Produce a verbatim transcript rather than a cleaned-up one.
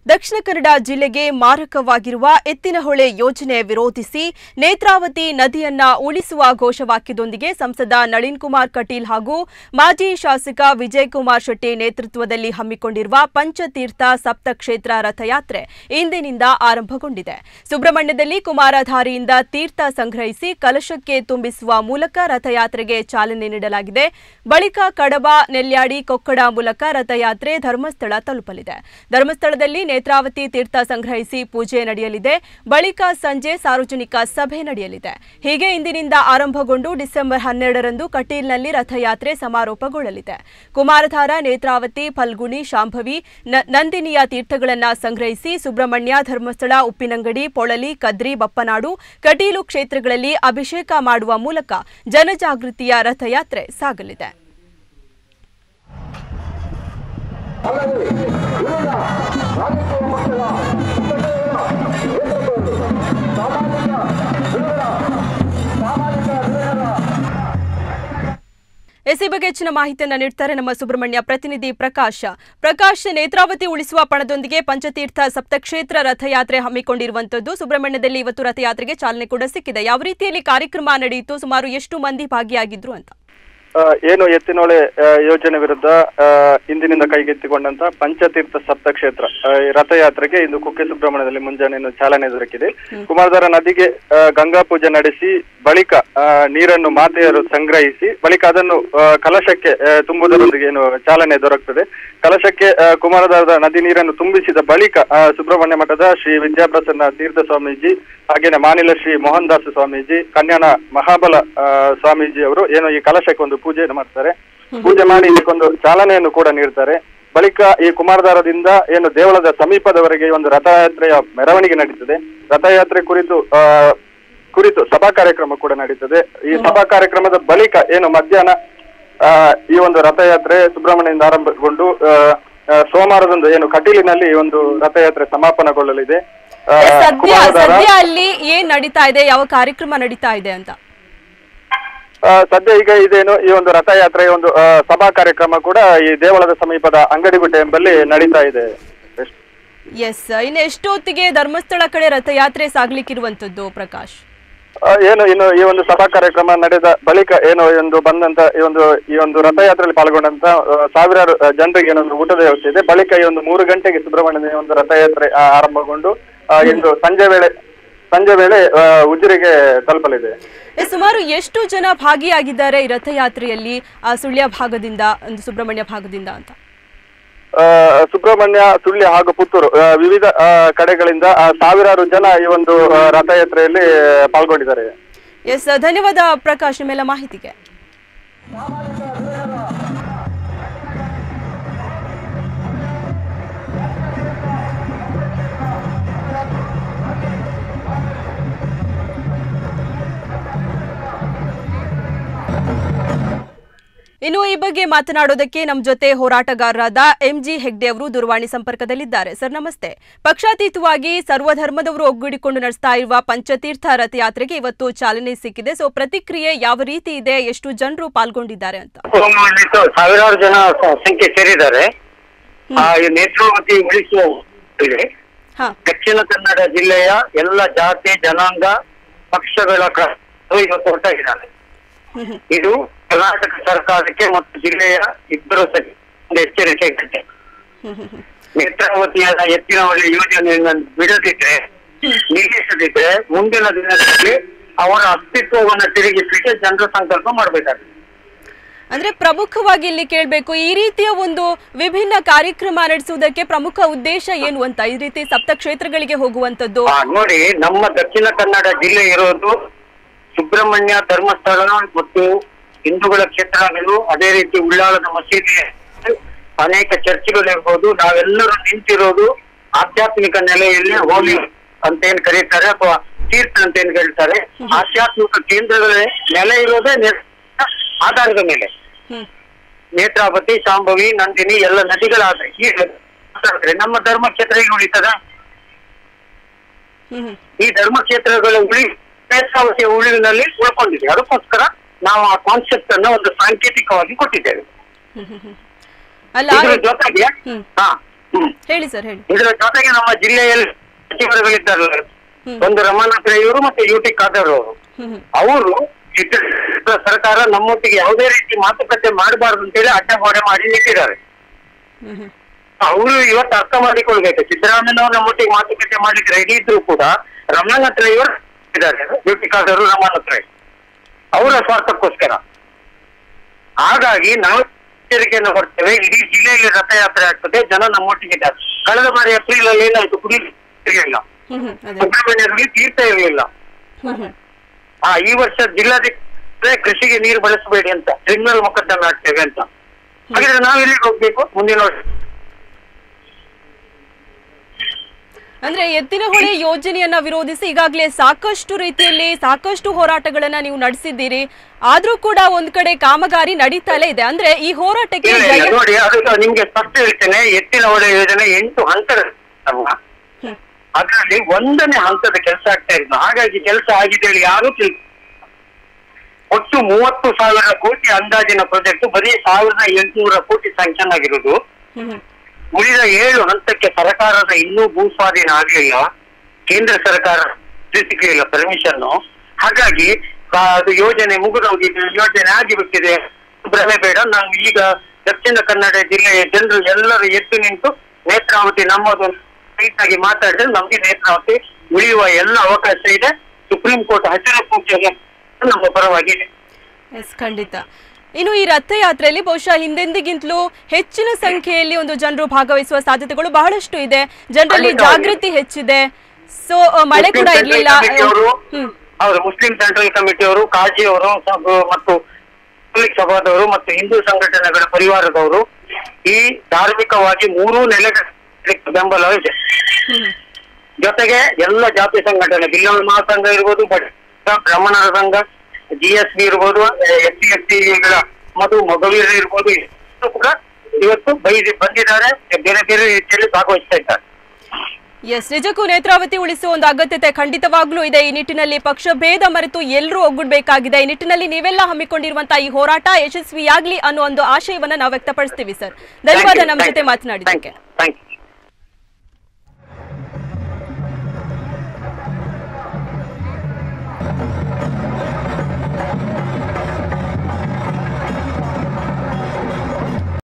ದಕ್ಷಿಣ ಕನ್ನಡ ಜಿಲ್ಲೆಗೆ ಮಾರಕವಾಗಿರುವ ಎತ್ತಿನಹೊಳೆ ಯೋಜನೆ ವಿರೋಧಿಸಿ ನೇತ್ರಾವತಿ ನದಿಯನ್ನ ಉಳಿಸುವ ಘೋಷವಾಕ್ಯದೊಂದಿಗೆ ಸಂಸದ ನಳಿನ್ ಕುಮಾರ್ ಕಟೀಲ್ ಹಾಗೂ ಮಾಜಿ ಶಾಸಕ ವಿಜಯ್ ಕುಮಾರ್ ಶೆಟ್ಟಿ ನೇತೃತ್ವದಲ್ಲಿ ಹಮ್ಮಿಕೊಂಡಿರುವ ಪಂಚತೀರ್ಥ ಸಪ್ತಕ್ಷೇತ್ರ ರಥಯಾತ್ರೆ ಇಂದಿನಿಂದ ಆರಂಭಗೊಂಡಿದೆ. ಸುಬ್ರಹ್ಮಣ್ಯದಲ್ಲಿ ಕುಮಾರಧಾರಿಯಿಂದ ತೀರ್ಥ ಸಂಗ್ರಹಿಸಿ ಕಲಶಕ್ಕೆ ತುಂಬಿಸುವ ಮೂಲಕ ರಥಯಾತ್ರೆಗೆ ಚಾಲನೆ ನೀಡಲಾಗಿದೆ. ಬಳಿಕ ಕಡಬ, ನೆಲ್ಯಾಡಿ, ಕೊಕ್ಕಡ ಮೂಲಕ ರಥಯಾತ್ರೆ ಧರ್ಮಸ್ಥಳ ತಲುಪಲಿದೆ. ಧರ್ಮಸ್ಥಳದಲ್ಲಿ ನೇತ್ರಾವತಿ ತೀರ್ಥ ಸಂಗ್ರಹಿಸಿ ಪೂಜೆ ನಡೆಯಲಿದೆ. ಬಳಿಕ ಸಂಜೆ ಸಾರ್ವಜನಿಕ ಸಭೆ ನಡೆಯಲಿದೆ. ಹೀಗೆ ಇಂದಿನಿಂದ ಆರಂಭಗೊಂಡು ಡಿಸೆಂಬರ್ ಹನ್ನೆರಡರಂದು ಕಟೀಲ್ನಲ್ಲಿ ರಥಯಾತ್ರೆ ಸಮಾರೋಪಗೊಳ್ಳಲಿದೆ. ಕುಮಾರಧಾರ, ನೇತ್ರಾವತಿ, ಫಲ್ಗುಣಿ, ಶಾಂಭವಿ, ನಂದಿನಿಯ ತೀರ್ಥಗಳನ್ನು ಸಂಗ್ರಹಿಸಿ ಸುಬ್ರಹ್ಮಣ್ಯ, ಧರ್ಮಸ್ಥಳ, ಉಪ್ಪಿನಂಗಡಿ, ಪೊಳಲಿ, ಕದ್ರಿ, ಬಪ್ಪನಾಡು, ಕಟೀಲು ಕ್ಷೇತ್ರಗಳಲ್ಲಿ ಅಭಿಷೇಕ ಮಾಡುವ ಮೂಲಕ ಜನಜಾಗೃತಿಯ ರಥಯಾತ್ರೆ ಸಾಗಲಿದೆ. ಎಸಿ ಬಗ್ಗೆ ಹೆಚ್ಚಿನ ಮಾಹಿತಿಯನ್ನು ನೀಡುತ್ತಾರೆ ನಮ್ಮ ಸುಬ್ರಹ್ಮಣ್ಯ ಪ್ರತಿನಿಧಿ ಪ್ರಕಾಶ್. ಪ್ರಕಾಶ್, ನೇತ್ರಾವತಿ ಉಳಿಸುವ ಪಣದೊಂದಿಗೆ ಪಂಚತೀರ್ಥ ಸಪ್ತಕ್ಷೇತ್ರ ರಥಯಾತ್ರೆ ಹಮ್ಮಿಕೊಂಡಿರುವಂತದ್ದು. ಸುಬ್ರಹ್ಮಣ್ಯದಲ್ಲಿ ಇವತ್ತು ರಥಯಾತ್ರೆಗೆ ಚಾಲನೆ ಕೂಡ ಸಿಕ್ಕಿದೆ. ಯಾವ ರೀತಿಯಲ್ಲಿ ಕಾರ್ಯಕ್ರಮ ನಡೆಯಿತು? ಸುಮಾರು ಎಷ್ಟು ಮಂದಿ ಭಾಗಿಯಾಗಿದ್ರು ಅಂತ? ಏನು ಎತ್ತಿನಹೊಳೆ ಯೋಜನೆ ವಿರುದ್ಧ ಇಂದಿನಿಂದ ಕೈಗೆತ್ತಿಕೊಂಡಂತ ಪಂಚತೀರ್ಥ ಸಪ್ತಕ್ಷೇತ್ರ ರಥಯಾತ್ರೆಗೆ ಇಂದು ಕುಕ್ಕೆ ಸುಬ್ರಹ್ಮಣ್ಯದಲ್ಲಿ ಮುಂಜಾನೆ ಚಾಲನೆ ದೊರಕಿದೆ. ಕುಮಾರಧಾರ ನದಿಗೆ ಗಂಗಾ ಪೂಜೆ ನಡೆಸಿ ಬಳಿಕ ನೀರನ್ನು ಮಾತೆಯರು ಸಂಗ್ರಹಿಸಿ ಬಳಿಕ ಅದನ್ನು ಕಲಶಕ್ಕೆ ತುಂಬುವುದರೊಂದಿಗೆ ಏನು ಚಾಲನೆ ದೊರಕುತ್ತದೆ. ಕಲಶಕ್ಕೆ ಕುಮಾರಧಾರದ ನದಿ ನೀರನ್ನು ತುಂಬಿಸಿದ ಬಳಿಕ ಸುಬ್ರಹ್ಮಣ್ಯ ಮಠದ ಶ್ರೀ ವಿದ್ಯಾಪ್ರಸನ್ನ ತೀರ್ಥ ಸ್ವಾಮೀಜಿ ಹಾಗೇನೆ ಮಾನಿಲ ಶ್ರೀ ಮೋಹನ್ ದಾಸ್ ಸ್ವಾಮೀಜಿ, ಕನ್ಯಾಣ ಮಹಾಬಲ ಸ್ವಾಮೀಜಿ ಅವರು ಏನು ಈ ಕಲಶಕ್ಕೆ ಒಂದು ಪೂಜೆಯನ್ನು ಮಾಡ್ತಾರೆ. ಪೂಜೆ ಮಾಡಿ ಇದಕ್ಕೊಂದು ಚಾಲನೆಯನ್ನು ಕೂಡ ನೀಡ್ತಾರೆ. ಬಳಿಕ ಈ ಕುಮಾರಧಾರದಿಂದ ಏನು ದೇವಳದ ಸಮೀಪದವರೆಗೆ ಒಂದು ರಥಯಾತ್ರೆಯ ಮೆರವಣಿಗೆ ನಡೀತದೆ. ರಥಯಾತ್ರೆ ಕುರಿತು ಆ ಕುರಿತು ಸಭಾ ಕಾರ್ಯಕ್ರಮ ಕೂಡ ನಡೀತದೆ. ಈ ಸಭಾ ಕಾರ್ಯಕ್ರಮದ ಬಳಿಕ ಏನು ಮಧ್ಯಾಹ್ನ ಆ ಈ ಒಂದು ರಥಯಾತ್ರೆ ಸುಬ್ರಹ್ಮಣ್ಯದಿಂದ ಆರಂಭಗೊಂಡು ಸೋಮವಾರದಂದು ಏನು ಕಟೀಲಿನಲ್ಲಿ ಒಂದು ರಥಯಾತ್ರೆ ಸಮಾಪನಗೊಳ್ಳಲಿದೆ. ಸದ್ಯ ಸದ್ಯ ಅಲ್ಲಿ ಏನ್ ನಡೀತಾ ಇದೆ, ಯಾವ ಕಾರ್ಯಕ್ರಮ ನಡೀತಾ ಇದೆ ಅಂತ? ಸದ್ಯ ಈಗ ಇದೇನು ಈ ಒಂದು ರಥಯಾತ್ರೆಯ ಒಂದು ಸಭಾ ಕಾರ್ಯಕ್ರಮ ಕೂಡ ಈ ದೇವಳದ ಸಮೀಪದ ಅಂಗಡಿಗುಡ್ಡೆ ಎಂಬಲ್ಲಿ ನಡೀತಾ ಇದೆ. ಎಸ್, ಇನ್ನು ಎಷ್ಟೊತ್ತಿಗೆ ಧರ್ಮಸ್ಥಳ ಕಡೆ ರಥಯಾತ್ರೆ ಸಾಗ್ಲಿಕ್ಕಿರುವಂತದ್ದು ಪ್ರಕಾಶ್? ಏನು ಇನ್ನು ಈ ಒಂದು ಸಭಾ ಕಾರ್ಯಕ್ರಮ ನಡೆದ ಬಳಿಕ ಏನು ಒಂದು ಬಂದಂತ ಈ ಒಂದು ಈ ಒಂದು ರಥಯಾತ್ರೆಯಲ್ಲಿ ಪಾಲ್ಗೊಂಡಂತ ಸಾವಿರಾರು ಜನರಿಗೆ ಏನೊಂದು ಊಟದ ವ್ಯವಸ್ಥೆ ಇದೆ. ಬಳಿಕ ಈ ಒಂದು ಮೂರು ಗಂಟೆಗೆ ಸುಬ್ರಹ್ಮಣ್ಯದ ಒಂದು ರಥಯಾತ್ರೆ ಆರಂಭಗೊಂಡು ಇಂದು ಸಂಜೆ ವೇಳೆ ಸಂಜೆ ವೇಳೆ ಉಜಿರೆಗೆ ತಲುಪಲಿದೆ. ಸುಮಾರು ಎಷ್ಟು ಜನ ಭಾಗಿಯಾಗಿದ್ದಾರೆ ಈ ರಥಯಾತ್ರೆಯಲ್ಲಿ ಸುಳ್ಯ ಭಾಗದಿಂದ, ಸುಬ್ರಹ್ಮಣ್ಯ ಭಾಗದಿಂದ ಅಂತ? ಸುಬ್ರಹ್ಮಣ್ಯ, ಸುಳ್ಯ ಹಾಗೂ ಪುತ್ತೂರು ವಿವಿಧ ಕಡೆಗಳಿಂದ ಸಾವಿರಾರು ಜನ ಈ ಒಂದು ರಥಯಾತ್ರೆಯಲ್ಲಿ ಪಾಲ್ಗೊಂಡಿದ್ದಾರೆ. ಎಸ್, ಧನ್ಯವಾದ ಪ್ರಕಾಶ್ ನಿಮ್ಮೆಲ್ಲ ಮಾಹಿತಿಗೆ. ಇನ್ನು ಈ ಬಗ್ಗೆ ಮಾತನಾಡೋದಕ್ಕೆ ನಮ್ಮ ಜೊತೆ ಹೋರಾಟಗಾರರಾದ ಎಂಜಿ ಹೆಗ್ಡೆ ಅವರು ದೂರವಾಣಿ ಸಂಪರ್ಕದಲ್ಲಿದ್ದಾರೆ. ಸರ್ ನಮಸ್ತೆ. ಪಕ್ಷಾತೀತವಾಗಿ ಸರ್ವಧರ್ಮದವರು ಒಗ್ಗೂಡಿಕೊಂಡು ನಡೆಸ್ತಾ ಇರುವ ಪಂಚತೀರ್ಥ ರಥಯಾತ್ರೆಗೆ ಇವತ್ತು ಚಾಲನೆ ಸಿಕ್ಕಿದೆ. ಸೊ ಪ್ರತಿಕ್ರಿಯೆ ಯಾವ ರೀತಿ ಇದೆ, ಎಷ್ಟು ಜನರು ಪಾಲ್ಗೊಂಡಿದ್ದಾರೆ ಅಂತ? ಸಾವಿರಾರು ಜನ ಸಂಖ್ಯೆ ಸೇರಿದ್ದಾರೆ. ನೇತ್ರಾವತಿ ಉಳಿಸುವ ದಕ್ಷಿಣ ಕನ್ನಡ ಜಿಲ್ಲೆಯ ಎಲ್ಲ ಜಾತಿ ಜನಾಂಗ ಪಕ್ಷಗಳ ಇವತ್ತು ಒಟ್ಟಾಗಿದ್ದಾರೆ. ಇದು ಕರ್ನಾಟಕ ಸರ್ಕಾರಕ್ಕೆ ಮತ್ತು ಜಿಲ್ಲೆಯ ಇಬ್ಬರು ಎಚ್ಚರಿಕೆ ಇದೆ. ನೇತ್ರಾವತಿಯ ಎತ್ತಿನಹೊಳೆ ಯೋಜನೆಯನ್ನು ಬಿಡದಿದ್ರೆ, ನಿಲ್ಲಿಸದಿದ್ರೆ ಮುಂದಿನ ದಿನಗಳಲ್ಲಿ ಅವರ ಅಸ್ತಿತ್ವವನ್ನು ತಿರುಗಿಸಲಿಕ್ಕೆ ಜನರ ಸಂಕಲ್ಪ ಮಾಡಬೇಕಾಗಿದೆ. ಅಂದ್ರೆ ಪ್ರಮುಖವಾಗಿ ಇಲ್ಲಿ ಕೇಳಬೇಕು, ಈ ರೀತಿಯ ಒಂದು ವಿಭಿನ್ನ ಕಾರ್ಯಕ್ರಮ ನಡೆಸುವುದಕ್ಕೆ ಪ್ರಮುಖ ಉದ್ದೇಶ ಏನು ಅಂತ? ಈ ರೀತಿ ಸಪ್ತಕ್ಷೇತ್ರಗಳಿಗೆ ಹೋಗುವಂತದ್ದು ನೋಡಿ, ನಮ್ಮ ದಕ್ಷಿಣ ಕನ್ನಡ ಜಿಲ್ಲೆ ಇರೋದು ಸುಬ್ರಹ್ಮಣ್ಯ, ಧರ್ಮಸ್ಥಳ ಮತ್ತು ಹಿಂದೂಗಳ ಕ್ಷೇತ್ರಗಳು, ಅದೇ ರೀತಿ ಉಳ್ಳಾಳದ ಮಸೀದಿ, ಅನೇಕ ಚರ್ಚ್ಗಳು ಇರ್ಬೋದು. ನಾವೆಲ್ಲರೂ ನಿಂತಿರೋದು ಆಧ್ಯಾತ್ಮಿಕ ನೆಲೆಯಲ್ಲಿ ಹೋಲಿ ಅಂತ ಏನ್ ಕರೀತಾರೆ ಅಥವಾ ತೀರ್ಥ ಅಂತ ಏನ್ ಹೇಳ್ತಾರೆ, ಆಧ್ಯಾತ್ಮಿಕ ಕೇಂದ್ರಗಳ ನೆಲೆ ಇರೋದೇ ಆಧಾರದ ಮೇಲೆ. ನೇತ್ರಾವತಿ, ಶಾಂಭವಿ, ನಂದಿನಿ ಎಲ್ಲ ನದಿಗಳಾದ್ರೆ ಈ ನಮ್ಮ ಧರ್ಮಕ್ಷೇತ್ರ ಈಗ ಉಳಿತದ? ಈ ಧರ್ಮಕ್ಷೇತ್ರಗಳ ಉಳಿ ನೇತ್ರಾವತಿಯ ಉಳಿವಿನಲ್ಲಿ ಉಳ್ಕೊಂಡಿದೆ. ಅದಕ್ಕೋಸ್ಕರ ನಾವು ಆ ಕಾನ್ಸೆಪ್ಟ್ ಅನ್ನ ಒಂದು ಸಾಂಕೇತಿಕವಾಗಿ ಕೊಟ್ಟಿದ್ದೇವೆ. ಇದ್ರ ಜೊತೆಗೆ ಹಾ ಹೇಳಿ ಸರ್ ಹೇಳಿ. ಇದರ ಜೊತೆಗೆ ನಮ್ಮ ಜಿಲ್ಲೆಯಲ್ಲಿ ಸಚಿವರುಗಳಿದ್ದಾರಲ್ಲ, ಒಂದು ರಮಾನಾಥ್ ರೈ ಅವರು ಮತ್ತೆ ಯು ಟಿ ಖಾದರ್ ಅವರು, ಅವರು ಚಿತ್ರ ಸರ್ಕಾರ ನಮ್ಮೊಟ್ಟಿಗೆ ಯಾವುದೇ ರೀತಿ ಮಾತುಕತೆ ಮಾಡಬಾರ್ದು ಅಂತೇಳಿ ಅಡ್ಡಗೋಡೆ ಮಾಡಿ ನಿಂತಿದ್ದಾರೆ. ಅವರು ಇವತ್ತು ಅರ್ಥ ಮಾಡಿಕೊಳ್ಬೇಕು, ಸಿದ್ದರಾಮಯ್ಯನವರು ನಮ್ಮೊಟ್ಟಿಗೆ ಮಾತುಕತೆ ಮಾಡ್ಲಿಕ್ಕೆ ರೆಡಿ ಇದ್ರು ಕೂಡ ರಮಾನಾಥ್ ರೈ ಅವರು ಇದ್ದಾರೆ, ಯು ಟಿ ಖಾದರ್ ರಮಾನಾಥ್ ರೈ ಅವರ ಸ್ವಾರ್ಥಕ್ಕೋಸ್ಕರ. ಹಾಗಾಗಿ ನಾವು ಎಚ್ಚರಿಕೆಯನ್ನು ಕೊಡ್ತೇವೆ. ಇಡೀ ಜಿಲ್ಲೆಯಲ್ಲಿ ರಥಯಾತ್ರೆ ಆಗ್ತದೆ, ಜನ ನಮ್ಮೊಟ್ಟಿಗಿದ್ದಾರೆ. ಕಳೆದ ಬಾರಿ ಏಪ್ರಿಲ್ ಅಲ್ಲಿ ಏನಾಯ್ತು, ಕುಡಿಯಲಿಲ್ಲ, ಸುಬ್ರಹ್ಮಣ್ಯದಲ್ಲಿ ತೀರ್ಥ ಇರಲಿಲ್ಲ. ಆ ಈ ವರ್ಷ ಜಿಲ್ಲಾಧಿಕಾರಿ ಕೃಷಿಗೆ ನೀರು ಬಳಸಬೇಡಿ ಅಂತ ಕ್ರಿಮಿನಲ್ ಮೊಕದ್ದಮೆ ಆಗ್ತೇವೆ ಅಂತ. ಹಾಗಾದ್ರೆ ನಾವ್ ಎಲ್ಲಿಗೆ ಹೋಗ್ಬೇಕು ಮುಂದಿನ ವರ್ಷ? ಅಂದ್ರೆ ಎತ್ತಿನಹೊಳೆ ಯೋಜನೆಯನ್ನ ವಿರೋಧಿಸಿ ಈಗಾಗಲೇ ಸಾಕಷ್ಟು ರೀತಿಯಲ್ಲಿ ಸಾಕಷ್ಟು ಹೋರಾಟಗಳನ್ನ ನೀವು ನಡೆಸಿದ್ದೀರಿ. ಆದ್ರೂ ಕೂಡ ಒಂದ್ ಕಡೆ ಕಾಮಗಾರಿ ನಡೀತಾಲೇ ಇದೆ. ಅಂದ್ರೆ ಈ ಹೋರಾಟಕ್ಕೆ ನೋಡಿ, ಅದು ನಿಮ್ಗೆ ಸ್ಪಷ್ಟ ಹೇಳ್ತೇನೆ, ಎತ್ತಿನಹೊಳೆ ಯೋಜನೆ ಎಂಟು ಹಂತದ, ಅದರಲ್ಲಿ ಒಂದನೇ ಹಂತದ ಕೆಲಸ ಆಗ್ತಾ ಇದ್ದು. ಹಾಗಾಗಿ ಕೆಲಸ ಆಗಿದೆ ಹೇಳಿ ಯಾರು ತಿಳ್ ಒಟ್ಟು ಮೂವತ್ತು ಸಾವಿರ ಕೋಟಿ ಅಂದಾಜಿನ ಪ್ರಾಜೆಕ್ಟ್ ಬರೀ ಸಾವಿರದ ಎಂಟುನೂರ ಕೋಟಿ ಸ್ಯಾಂಕ್ಷನ್ ಆಗಿರುವುದು. ಉಳಿದ ಏಳು ಹಂತಕ್ಕೆ ಸರ್ಕಾರದ ಇನ್ನೂ ಭೂ ಸ್ವಾಧೀನ ಆಗಲಿಲ್ಲ, ಕೇಂದ್ರ ಸರ್ಕಾರ ಸಿಗಲಿಲ್ಲ ಪರ್ಮಿಷನ್. ಹಾಗಾಗಿ ಅದು ಯೋಜನೆ ಮುಗಿದೋಗಿದೆ, ಯೋಜನೆ ಆಗಿಬಿಟ್ಟಿದೆ, ಭ್ರಮೆ ಬೇಡ. ನಾವು ಈಗ ದಕ್ಷಿಣ ಕನ್ನಡ ಜಿಲ್ಲೆಯ ಜನರು ಎಲ್ಲರೂ ಎದ್ದು ನಿಂತು ನೇತ್ರಾವತಿ ನಮ್ಮದು ಆಗಿ ಮಾತಾಡಿದ್ರೆ ನಮ್ಗೆ ನೇತ್ರಾವತಿ ಉಳಿಯುವ ಎಲ್ಲ ಅವಕಾಶ ಇದೆ. ಸುಪ್ರೀಂ ಕೋರ್ಟ್ ಹಸಿರು ಪೂಜೆಗೆ ನಮ್ಮ ಪರವಾಗಿದೆ. ಎಸ್, ಖಂಡಿತ. ಇನ್ನು ಈ ರಥಯಾತ್ರೆಯಲ್ಲಿ ಬಹುಶಃ ಹಿಂದೆಂದಿಗಿಂತಲೂ ಹೆಚ್ಚಿನ ಸಂಖ್ಯೆಯಲ್ಲಿ ಒಂದು ಜನರು ಭಾಗವಹಿಸುವ ಸಾಧ್ಯತೆಗಳು ಬಹಳಷ್ಟು ಇದೆ. ಜನರಲ್ಲಿ ಜಾಗೃತಿ ಹೆಚ್ಚಿದೆ. ಸೊ ಮಳೆ ಕೂಡ ಇರಲಿಲ್ಲ. ಹೌದು, ಮುಸ್ಲಿಂ ಸೆಂಟ್ರಲ್ ಕಮಿಟಿಯವರು, ಕಾಜಿಯವರು ಮತ್ತು ಪಬ್ಲಿಕ್ ಸಭಾದವರು ಮತ್ತು ಹಿಂದೂ ಸಂಘಟನೆಗಳ ಪರಿವಾರದವರು ಈ ಧಾರ್ಮಿಕವಾಗಿ ಮೂರೂ ನೆಲೆಗಳ ಬೆಂಬಲ ಇದೆ. ಜೊತೆಗೆ ಎಲ್ಲ ಜಾತಿ ಸಂಘಟನೆ, ಬಿಲ್ಲವ ಮಹಾಸಂಘ ಇರ್ಬೋದು, ಬ್ರಾಹ್ಮಣರ ಸಂಘ, ಜಿ ಎಸ್ ಬಿ ಇರ್ಬೋದು, ಎಸ್ ಸಿ ಎಸ್ ಟಿಗಳ ಮತ್ತು ಮಗವೀರ ಇರ್ಬೋದು, ಕೂಡ ಇವತ್ತು ಬೈದಿ ಬಂದಿದ್ದಾರೆ, ಬೇರೆ ಬೇರೆ ರೀತಿಯಲ್ಲಿ ಭಾಗವಹಿಸ್ತಾ ಇದ್ದಾರೆ. ಎಸ್, ನಿಜಕ್ಕೂ ನೇತ್ರಾವತಿ ಉಳಿಸುವ ಒಂದು ಅಗತ್ಯತೆ ಖಂಡಿತವಾಗ್ಲೂ ಇದೆ. ಈ ನಿಟ್ಟಿನಲ್ಲಿ ಪಕ್ಷ ಭೇದ ಮರೆತು ಎಲ್ಲರೂ ಒಗ್ಗೂಡ್ಬೇಕಾಗಿದೆ. ಈ ನಿಟ್ಟಿನಲ್ಲಿ ನೀವೆಲ್ಲ ಹಮ್ಮಿಕೊಂಡಿರುವಂತಹ ಈ ಹೋರಾಟ ಯಶಸ್ವಿಯಾಗ್ಲಿ ಅನ್ನೋ ಒಂದು ಆಶಯವನ್ನ ನಾವು ವ್ಯಕ್ತಪಡಿಸ್ತೀವಿ ಸರ್. ಧನ್ಯವಾದ ನಮ್ಮ ಜೊತೆ ಮಾತನಾಡಿದ್ದಕ್ಕೆ. Thank you.